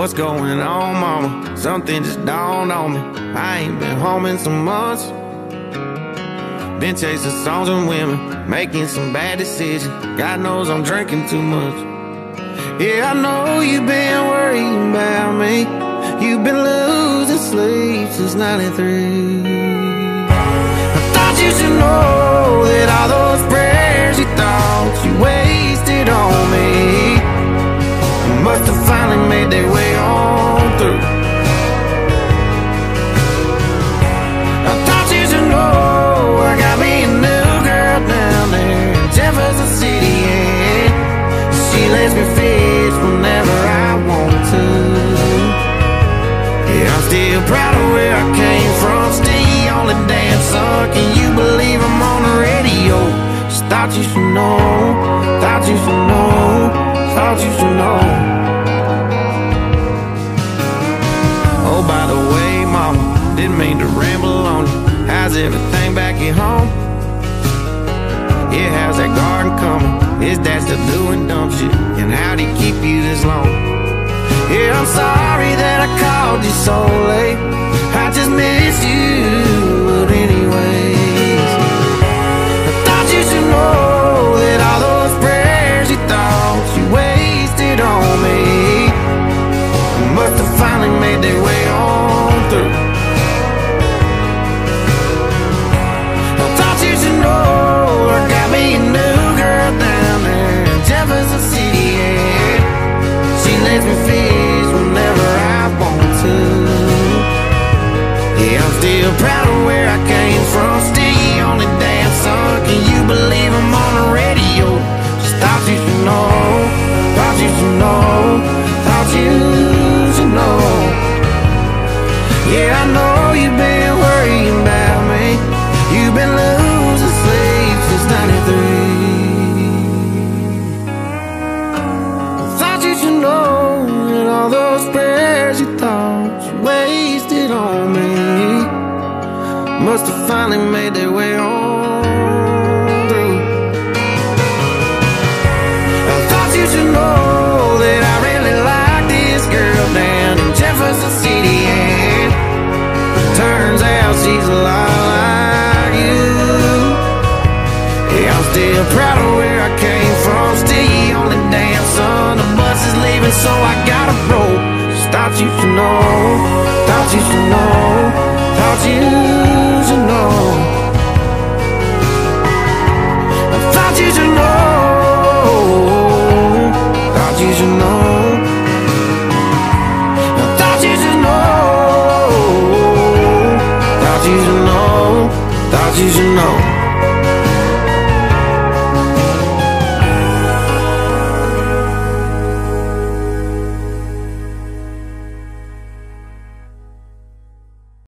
What's going on, mama? Something just dawned on me. I ain't been home in some months. Been chasing songs and women, making some bad decisions. God knows I'm drinking too much. Yeah, I know you've been worrying about me. You've been losing sleep since '93. I thought you should know that all those prayers you thought you wasted on me must have finally made their way on through. I thought you should know I got me a new girl down there in Jefferson City, and she lets me fish whenever I want to. Yeah, I'm still proud of where I came from, still the only damn son. Can you believe I'm on the radio? Just thought you should know, thought you should know, thought you should know. Oh, by the way, mama, didn't mean to ramble on you. How's everything back at home? Yeah, how's that garden coming? Is dad still doing dumb shit? And how'd he keep you this long? Yeah, I'm sorry that I called you so late. I just miss you, but anyways, I thought you should know that all those prayers you thought you wasted on me must have finally made their way on through. I thought you should know I got me a new girl down there in Jefferson City, and she lets me fish whenever I want to. Yeah, I'm still proud of where I came from, still the only damn son. Can you believe I'm on the radio? Just thought you should know, thought you should know, thought you should know. Yeah, I know you've been worrying about me. You've been losing sleep since '93. I thought you should know that all those prayers you thought you wasted on me must have finally made their way on through. I thought you should know that I really like this girl down in Jefferson City, and turns out she's a lot like you. Yeah, I'm still proud of where I came from, still the only damn son. The bus is leaving, so I gotta roll. Just thought you should know, thought you should know, thought you should know. I thought you should know, thought you should know. I thought you should know, thought you should know, thought you should know.